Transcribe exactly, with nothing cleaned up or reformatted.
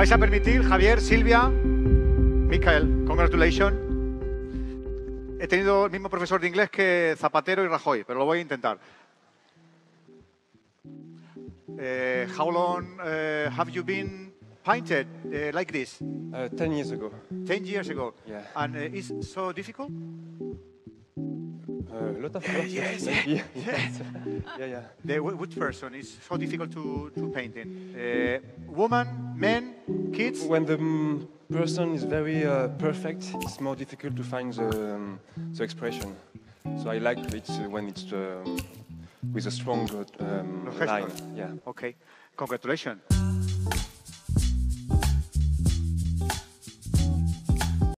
vais a permitir, Javier, Silvia, Michael, congratulations. He tenido el mismo profesor de inglés que Zapatero y Rajoy, pero lo voy a intentar. Uh, how long uh, have you been painted uh, like this? Uh, ten years ago. Ten years ago. Yeah. And uh, is so difficult? Uh, a lot of work. Yes, maybe. yes. yeah, yeah. The, which person is so difficult to, to paint in? Uh, woman, men, kids? When the um, person is very uh, perfect, it's more difficult to find the, um, the expression. So I like it when it's um, with a strong um, line. Yeah. Okay. Congratulations.